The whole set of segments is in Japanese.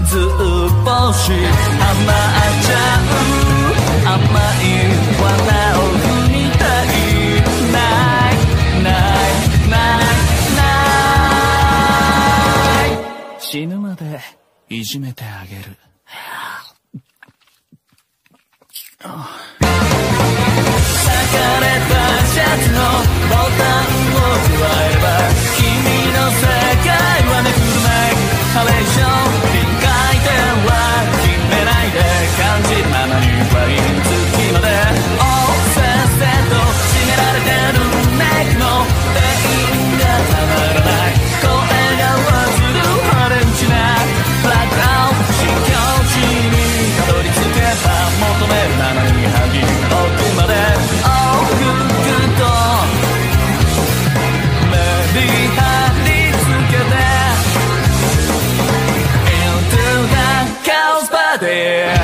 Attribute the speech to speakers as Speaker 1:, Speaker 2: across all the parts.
Speaker 1: ずっぽしハマっちゃう甘い罠を踏みたいないないないない死ぬまでいじめてあげる裂かれたシャツのボタンを加えれば君の世界はめくるめハレーション臨界点は決めないで感じるままにワイン月までせっせと締められてるネックの店員がたまらない声がわずるハレンチなブラックアウト新境地にたどり着けば求めるままに萩の奥まで往復とメリハリつけて Into the chaos body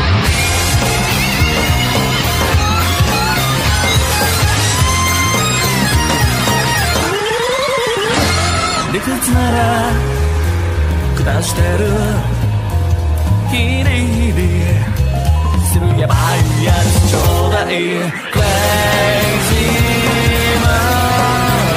Speaker 1: 理屈なら下してるヒリヒリするヤバいやつちょうだい Crazy man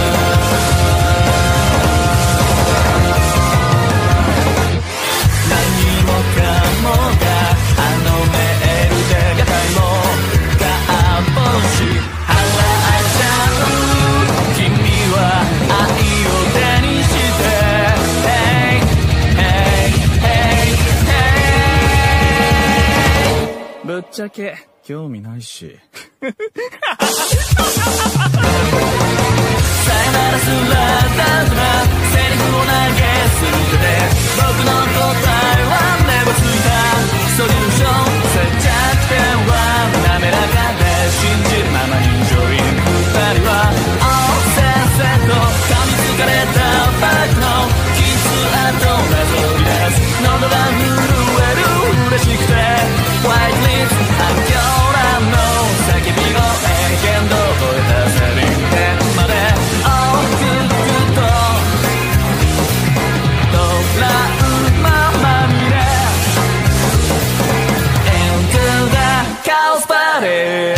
Speaker 1: 何もかもがあのメールでがたいもがぼし払っちゃう君は愛を手にしてぶっちゃけ興味ないしさよならすらダンスなセリフを投げ捨てて僕の答えは芽をついたソリューション接着点は滑らかで信じるままにジョイン二人はせっせと噛みつかれたバッグのキス跡なぞり出す喉が震える嬉しくてホワイトリップ反響欄の叫び声剣道を超えたセリフ点まで往復とトラウマまみれ Into the chaos party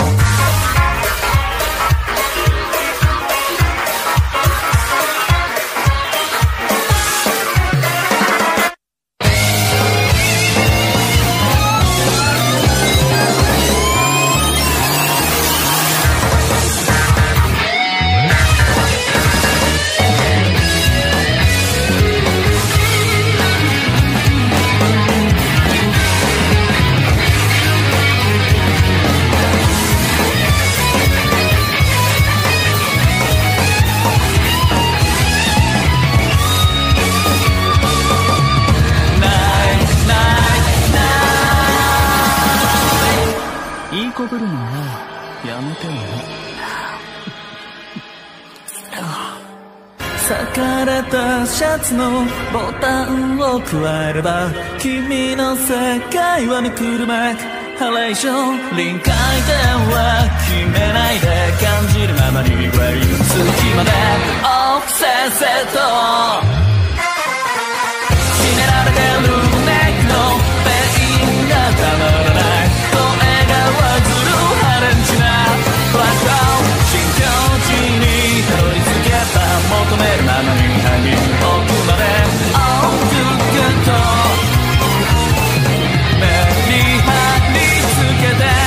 Speaker 1: こぶるのはやめてもね裂かれたシャツのボタンを加えれば君の世界はめくるめくハレーション臨界点は決めないで感じるままにワイン月までせっせと締められてるネックのペインがたまらないわずるハレンチなブラックアウト新境地にたどり着けば求めるままに萩の奥まで往復とメリハリつけて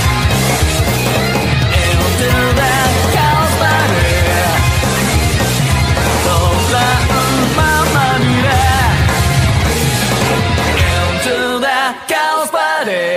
Speaker 1: Into the chaos body トラウマまみれ Into the chaos body